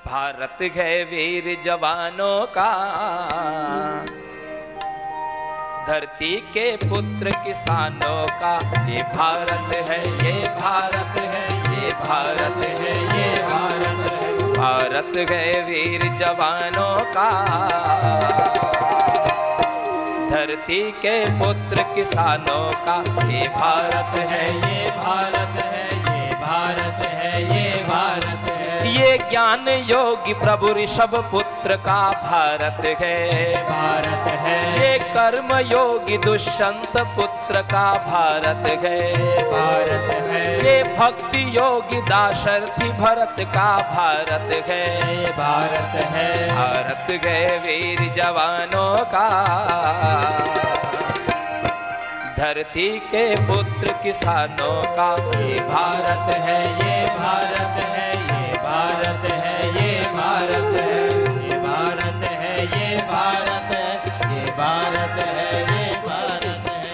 भारत है वीर जवानों का, धरती के पुत्र किसानों का। ये भारत है, ये भारत है, ये भारत है, ये भारत है। भारत है वीर जवानों का, धरती के पुत्र किसानों का। ये भारत है, ये भारत है, ये भारत है, ये भारत है। ये ज्ञान योगी प्रभु ऋषभ पुत्र का भारत है, भारत है। ये कर्म योगी दुष्यंत पुत्र का भारत है, भारत है। ये भक्ति योगी दाशरथी भरत का भारत है, भारत है। भारत है वीर जवानों का, धरती के पुत्र किसानों का। ये भारत है, ये भारत है, ये भारत है, ये भारत है, ये भारत है, ये भारत है, ये भारत है, ये भारत है।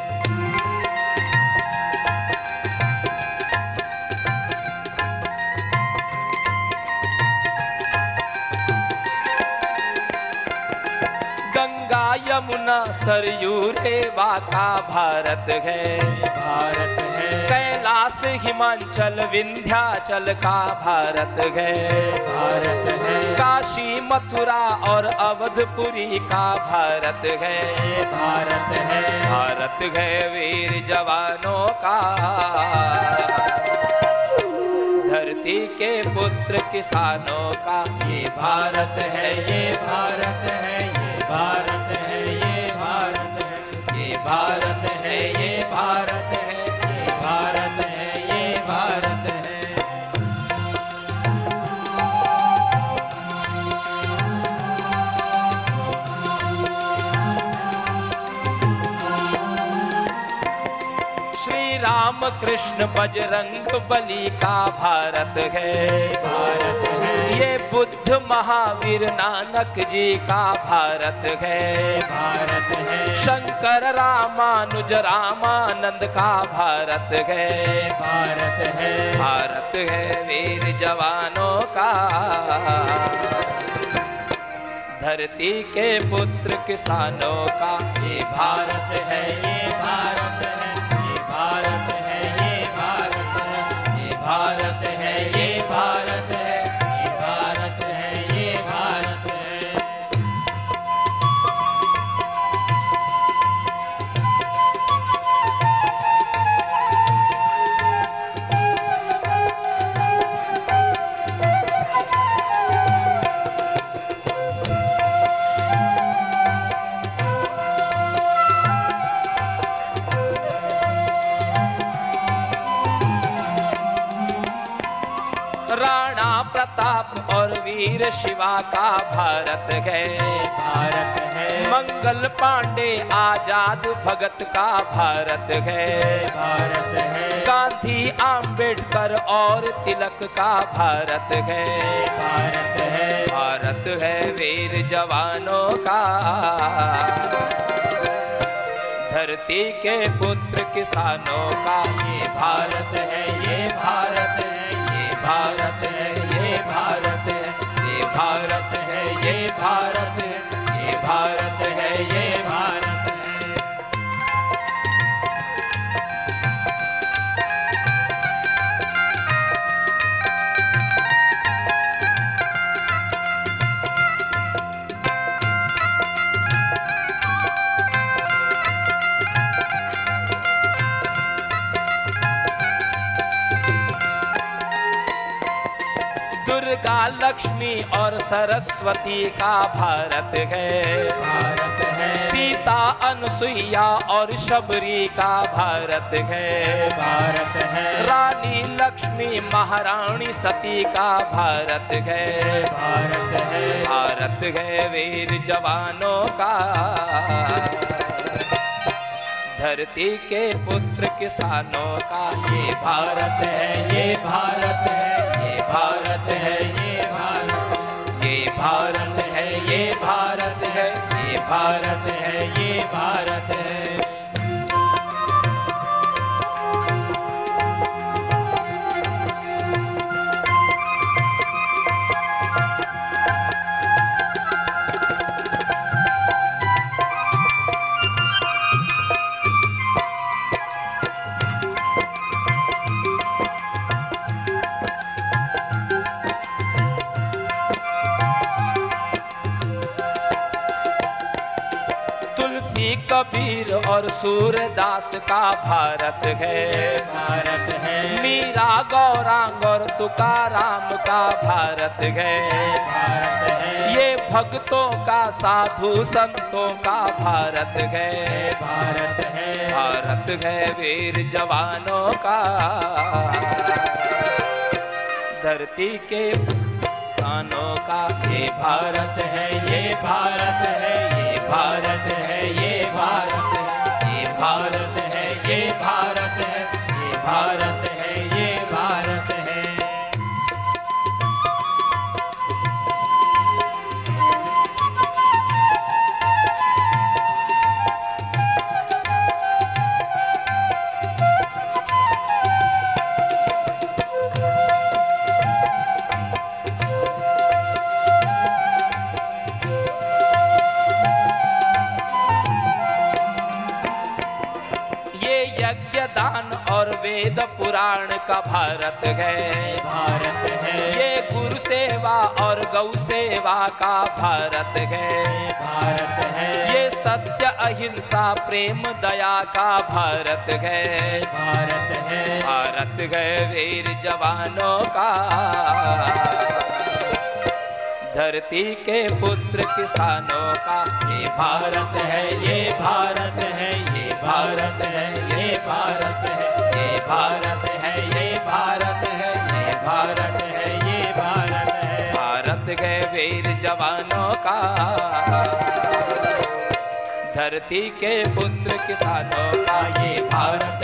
गंगा यमुना सरयू रेवा का भारत है, भारत है। कैलाश हिमाचल विंध्याचल का भारत है, भारत है। काशी मथुरा और अवधपुरी का भारत है, भारत है। भारत है वीर जवानों का, धरती के पुत्र किसानों का। ये भारत है, ये भारत है, ये भारत है, ये भारत है, ये भारत है, ये भारत है, ये भारत है, ये भारत है। श्री राम कृष्ण बजरंग बली का भारत है, भारत है। ये बुद्ध महावीर नानक जी का भारत है, भारत है। शंकर रामानुज रामानंद का भारत है, भारत है। भारत है वीर जवानों का, धरती के पुत्र किसानों का। ये भारत है, ये भारत है, ये भारत है, ये भारत है, ये भारत है, ये भारत है, ये भारत है, ये भारत है। राणा प्रताप और वीर शिवा का भारत है, भारत है। मंगल पांडे आजाद भगत का भारत है, भारत है। गांधी आम्बेडकर और तिलक का भारत है, भारत है। भारत है वीर जवानों का, धरती के पुत्र किसानों का। ये भारत है, ये भारत है, ये भारत है, ये भारत है, ये भारत है, ये भारत है, ये भारत है, ये भारत है। दुर्गा लक्ष्मी और सरस्वती का भारत है, भारत है। सीता अनुसुईया और शबरी का भारत है, भारत है। रानी लक्ष्मी महारानी सती का भारत है, भारत है। भारत है वीर जवानों का, धरती के पुत्र किसानों का। ये भारत है, ये भारत है, ये भारत है, ये भारत, ये भारत है, ये भारत है, ये भारत है, ये भारत है। कबीर और सूरदास का भारत है, भारत है, मीरा गौरांग और तुकाराम का भारत है, भारत है, ये भक्तों का साधु संतों का भारत है, भारत है, भारत है वीर जवानों का, धरती के किसानों का, ये भारत है, ये भारत है, ये भारत है, ये भारत है, ये भारत है, ये भारत है, ये भारत है, ये भारत है। दान और वेद पुराण का भारत है, भारत है, ये गुरु सेवा और गौ सेवा का भारत है, भारत है, ये सत्य अहिंसा प्रेम दया का भारत है, भारत है, भारत है वीर जवानों का, धरती के पुत्र किसानों का, ये भारत है, ये भारत है, ये भारत है, ये भारत है, ये भारत है, ये भारत है, ये भारत है, ये भारत है, भारत के वीर जवानों का, धरती के पुत्र किसानों का, ये भारत